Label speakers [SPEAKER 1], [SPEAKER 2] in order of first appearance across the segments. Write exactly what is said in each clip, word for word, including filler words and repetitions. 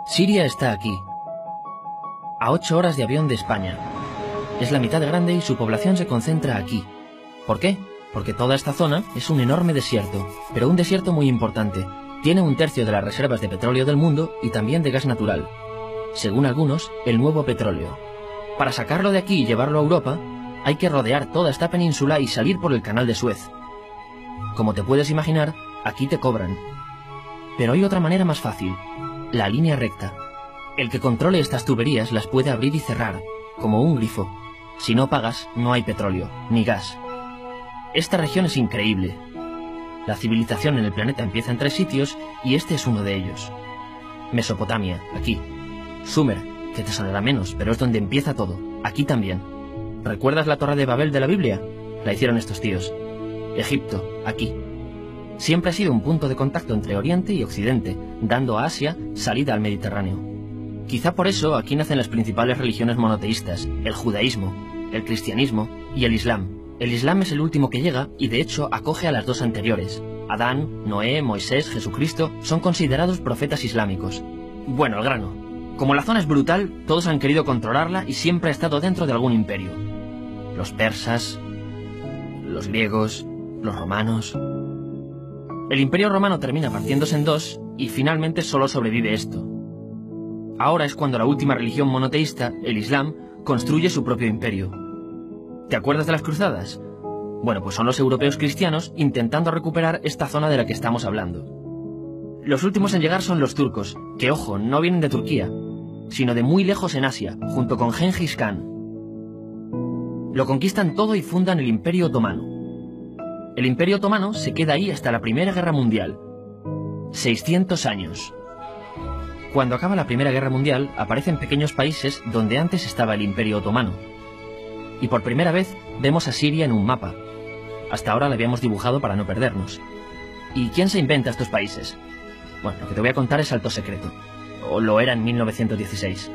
[SPEAKER 1] Siria está aquí, a ocho horas de avión de España. Es la mitad grande y su población se concentra aquí. ¿Por qué? Porque toda esta zona es un enorme desierto, pero un desierto muy importante. Tiene un tercio de las reservas de petróleo del mundo y también de gas natural. Según algunos, el nuevo petróleo. Para sacarlo de aquí y llevarlo a Europa, hay que rodear toda esta península y salir por el canal de Suez. Como te puedes imaginar, aquí te cobran. Pero hay otra manera más fácil, la línea recta. El que controle estas tuberías las puede abrir y cerrar, como un grifo. Si no pagas, no hay petróleo, ni gas. Esta región es increíble. La civilización en el planeta empieza en tres sitios y este es uno de ellos. Mesopotamia, aquí. Sumer, que te sonará menos, pero es donde empieza todo, aquí también. ¿Recuerdas la Torre de Babel de la Biblia? La hicieron estos tíos. Egipto, aquí. Siempre ha sido un punto de contacto entre Oriente y Occidente, dando a Asia salida al Mediterráneo. Quizá por eso aquí nacen las principales religiones monoteístas, el judaísmo, el cristianismo y el islam. El islam es el último que llega y de hecho acoge a las dos anteriores. Adán, Noé, Moisés, Jesucristo son considerados profetas islámicos. Bueno, al grano. Como la zona es brutal, todos han querido controlarla y siempre ha estado dentro de algún imperio. Los persas, los griegos, los romanos. El imperio romano termina partiéndose en dos y finalmente solo sobrevive esto. Ahora es cuando la última religión monoteísta, el islam, construye su propio imperio. ¿Te acuerdas de las cruzadas? Bueno, pues son los europeos cristianos intentando recuperar esta zona de la que estamos hablando. Los últimos en llegar son los turcos, que ojo, no vienen de Turquía, sino de muy lejos en Asia, junto con Gengis Khan. Lo conquistan todo y fundan el Imperio Otomano. El Imperio Otomano se queda ahí hasta la Primera Guerra Mundial. seiscientos años. Cuando acaba la Primera Guerra Mundial, aparecen pequeños países donde antes estaba el Imperio Otomano. Y por primera vez vemos a Siria en un mapa. Hasta ahora la habíamos dibujado para no perdernos. ¿Y quién se inventa estos países? Bueno, lo que te voy a contar es alto secreto. O lo era en mil novecientos dieciséis.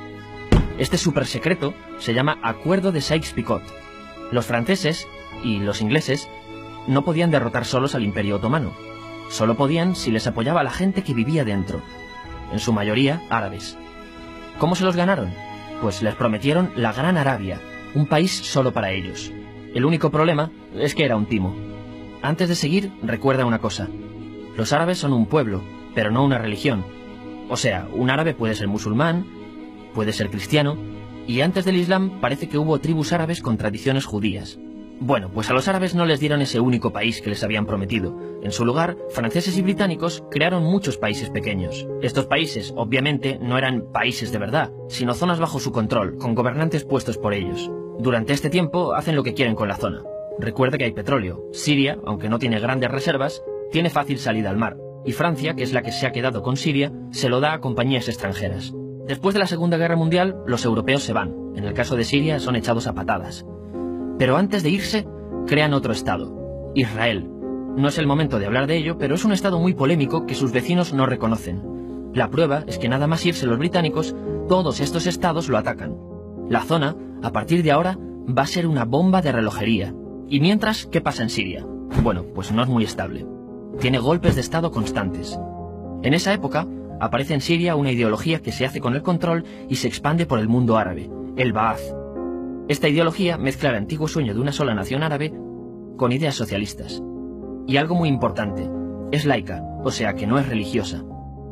[SPEAKER 1] Este súper secreto se llama Acuerdo de Sykes-Picot. Los franceses y los ingleses no podían derrotar solos al Imperio Otomano. Solo podían si les apoyaba la gente que vivía dentro. En su mayoría árabes. ¿Cómo se los ganaron? Pues les prometieron la Gran Arabia, un país solo para ellos. El único problema es que era un timo. Antes de seguir, recuerda una cosa. Los árabes son un pueblo, pero no una religión. O sea, un árabe puede ser musulmán, puede ser cristiano, y antes del Islam parece que hubo tribus árabes con tradiciones judías. Bueno, pues a los árabes no les dieron ese único país que les habían prometido. En su lugar, franceses y británicos crearon muchos países pequeños. Estos países, obviamente, no eran países de verdad, sino zonas bajo su control, con gobernantes puestos por ellos. Durante este tiempo hacen lo que quieren con la zona. Recuerda que hay petróleo. Siria, aunque no tiene grandes reservas, tiene fácil salida al mar. Y Francia, que es la que se ha quedado con Siria, se lo da a compañías extranjeras. Después de la Segunda Guerra Mundial, los europeos se van. En el caso de Siria, son echados a patadas. Pero antes de irse, crean otro estado, Israel. No es el momento de hablar de ello, pero es un estado muy polémico que sus vecinos no reconocen. La prueba es que nada más irse los británicos, todos estos estados lo atacan. La zona, a partir de ahora, va a ser una bomba de relojería. Y mientras, ¿qué pasa en Siria? Bueno, pues no es muy estable. Tiene golpes de estado constantes. En esa época, aparece en Siria una ideología que se hace con el control y se expande por el mundo árabe, el Ba'ath. Esta ideología mezcla el antiguo sueño de una sola nación árabe con ideas socialistas. Y algo muy importante, es laica, o sea que no es religiosa.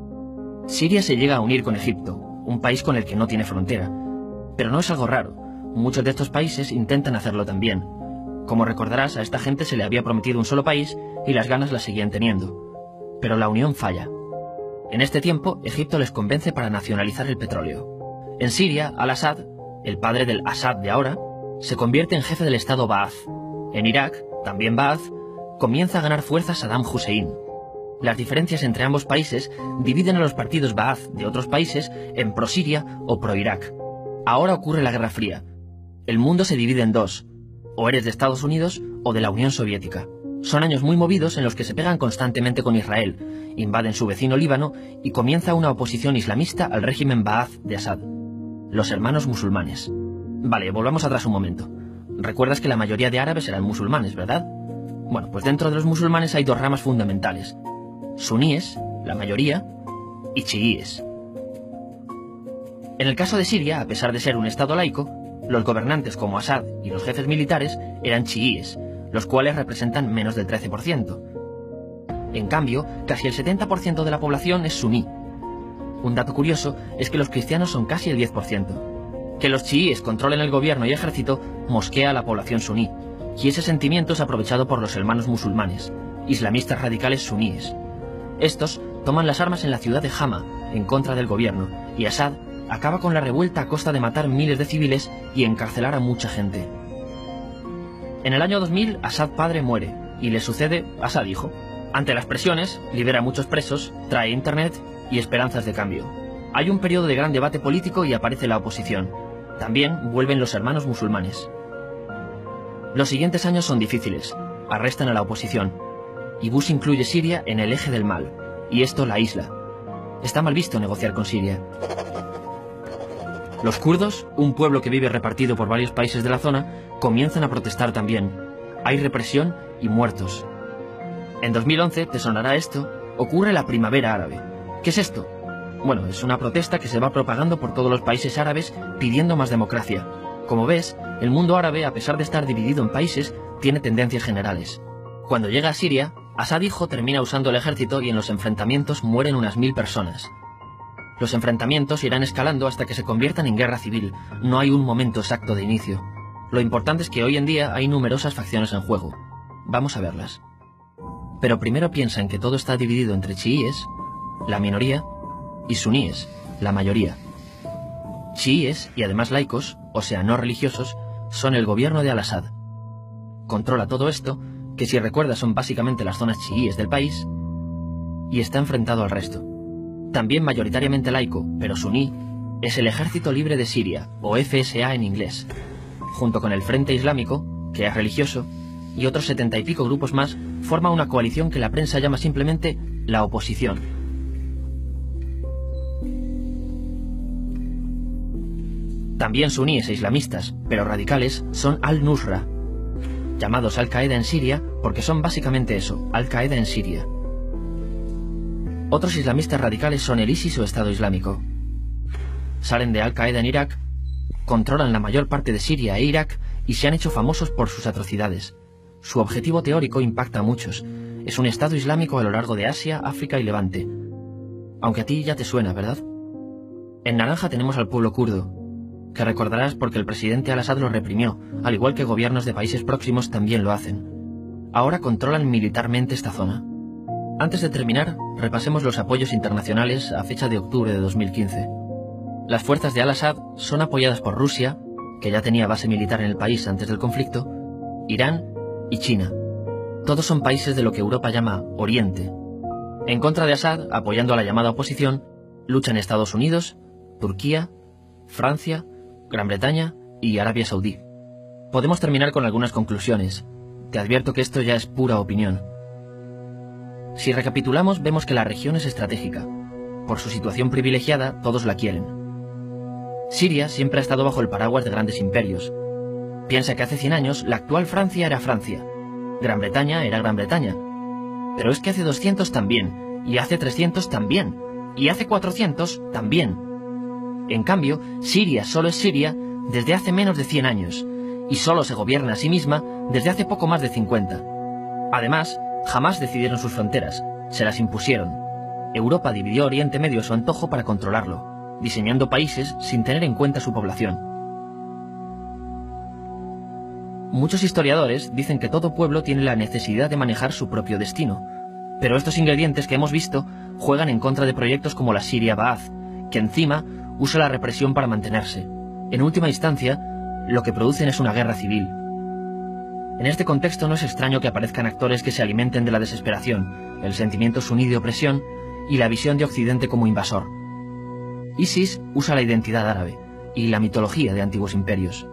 [SPEAKER 1] Siria se llega a unir con Egipto, un país con el que no tiene frontera. Pero no es algo raro, muchos de estos países intentan hacerlo también. Como recordarás, a esta gente se le había prometido un solo país y las ganas las seguían teniendo. Pero la unión falla. En este tiempo, Egipto les convence para nacionalizar el petróleo. En Siria, Al-Assad, el padre del Assad de ahora, se convierte en jefe del estado Ba'ath. En Irak, también Ba'ath, comienza a ganar fuerza Saddam Hussein. Las diferencias entre ambos países dividen a los partidos Ba'ath de otros países en pro-Siria o pro-Irak. Ahora ocurre la Guerra Fría. El mundo se divide en dos. O eres de Estados Unidos o de la Unión Soviética. Son años muy movidos en los que se pegan constantemente con Israel, invaden su vecino Líbano y comienza una oposición islamista al régimen Ba'ath de Assad. Los hermanos musulmanes. Vale, volvamos atrás un momento. Recuerdas que la mayoría de árabes eran musulmanes, ¿verdad? Bueno, pues dentro de los musulmanes hay dos ramas fundamentales. Suníes, la mayoría, y chiíes. En el caso de Siria, a pesar de ser un estado laico, los gobernantes como Assad y los jefes militares eran chiíes, los cuales representan menos del trece por ciento. En cambio, casi el setenta por ciento de la población es suní. Un dato curioso es que los cristianos son casi el diez por ciento. Que los chiíes controlen el gobierno y ejército mosquea a la población suní, y ese sentimiento es aprovechado por los hermanos musulmanes, islamistas radicales suníes. Estos toman las armas en la ciudad de Hama, en contra del gobierno, y Assad acaba con la revuelta a costa de matar miles de civiles y encarcelar a mucha gente. En el año dos mil, Assad padre muere, y le sucede Assad hijo. Ante las presiones, libera a muchos presos, trae internet y esperanzas de cambio. Hay un periodo de gran debate político y aparece la oposición. También vuelven los hermanos musulmanes. Los siguientes años son difíciles. Arrestan a la oposición. Y Bush incluye Siria en el eje del mal, y esto la aísla. Está mal visto negociar con Siria. Los kurdos, un pueblo que vive repartido por varios países de la zona, comienzan a protestar también. Hay represión y muertos. En dos mil once, te sonará esto, ocurre la Primavera Árabe. ¿Qué es esto? Bueno, es una protesta que se va propagando por todos los países árabes pidiendo más democracia. Como ves, el mundo árabe, a pesar de estar dividido en países, tiene tendencias generales. Cuando llega a Siria, Assad hijo termina usando el ejército y en los enfrentamientos mueren unas mil personas. Los enfrentamientos irán escalando hasta que se conviertan en guerra civil. No hay un momento exacto de inicio. Lo importante es que hoy en día hay numerosas facciones en juego. Vamos a verlas. Pero primero piensa en que todo está dividido entre chiíes, la minoría, y suníes, la mayoría. Chiíes, y además laicos, o sea, no religiosos, son el gobierno de Al-Assad. Controla todo esto, que si recuerdas son básicamente las zonas chiíes del país, y está enfrentado al resto. También mayoritariamente laico, pero suní, es el Ejército Libre de Siria, o F S A en inglés, junto con el Frente Islámico, que es religioso, y otros setenta y pico grupos más, forma una coalición que la prensa llama simplemente la oposición. También suníes e islamistas, pero radicales, son Al-Nusra, llamados Al-Qaeda en Siria porque son básicamente eso, Al-Qaeda en Siria. Otros islamistas radicales son el ISIS o Estado Islámico. Salen de Al-Qaeda en Irak, controlan la mayor parte de Siria e Irak y se han hecho famosos por sus atrocidades. Su objetivo teórico impacta a muchos. Es un Estado Islámico a lo largo de Asia, África y Levante. Aunque a ti ya te suena, ¿verdad? En naranja tenemos al pueblo kurdo, que recordarás porque el presidente Al-Assad lo reprimió, al igual que gobiernos de países próximos también lo hacen. Ahora controlan militarmente esta zona. Antes de terminar, repasemos los apoyos internacionales a fecha de octubre de dos mil quince. Las fuerzas de Al-Assad son apoyadas por Rusia, que ya tenía base militar en el país antes del conflicto, Irán y China. Todos son países de lo que Europa llama Oriente. En contra de Assad, apoyando a la llamada oposición, luchan Estados Unidos, Turquía, Francia, Gran Bretaña y Arabia Saudí. Podemos terminar con algunas conclusiones. Te advierto que esto ya es pura opinión. Si recapitulamos, vemos que la región es estratégica. Por su situación privilegiada, todos la quieren. Siria siempre ha estado bajo el paraguas de grandes imperios. Piensa que hace cien años la actual Francia era Francia. Gran Bretaña era Gran Bretaña. Pero es que hace doscientos también, y hace trescientos también, y hace cuatrocientos también. En cambio, Siria solo es Siria desde hace menos de cien años, y solo se gobierna a sí misma desde hace poco más de cincuenta. Además, jamás decidieron sus fronteras, se las impusieron. Europa dividió Oriente Medio a su antojo para controlarlo, diseñando países sin tener en cuenta su población. Muchos historiadores dicen que todo pueblo tiene la necesidad de manejar su propio destino, pero estos ingredientes que hemos visto juegan en contra de proyectos como la Siria Ba'ath, que encima usa la represión para mantenerse. En última instancia, lo que producen es una guerra civil. En este contexto no es extraño que aparezcan actores que se alimenten de la desesperación, el sentimiento suní de opresión y la visión de Occidente como invasor. ISIS usa la identidad árabe y la mitología de antiguos imperios.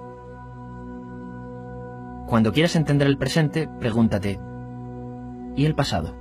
[SPEAKER 1] Cuando quieras entender el presente, pregúntate, ¿y el pasado?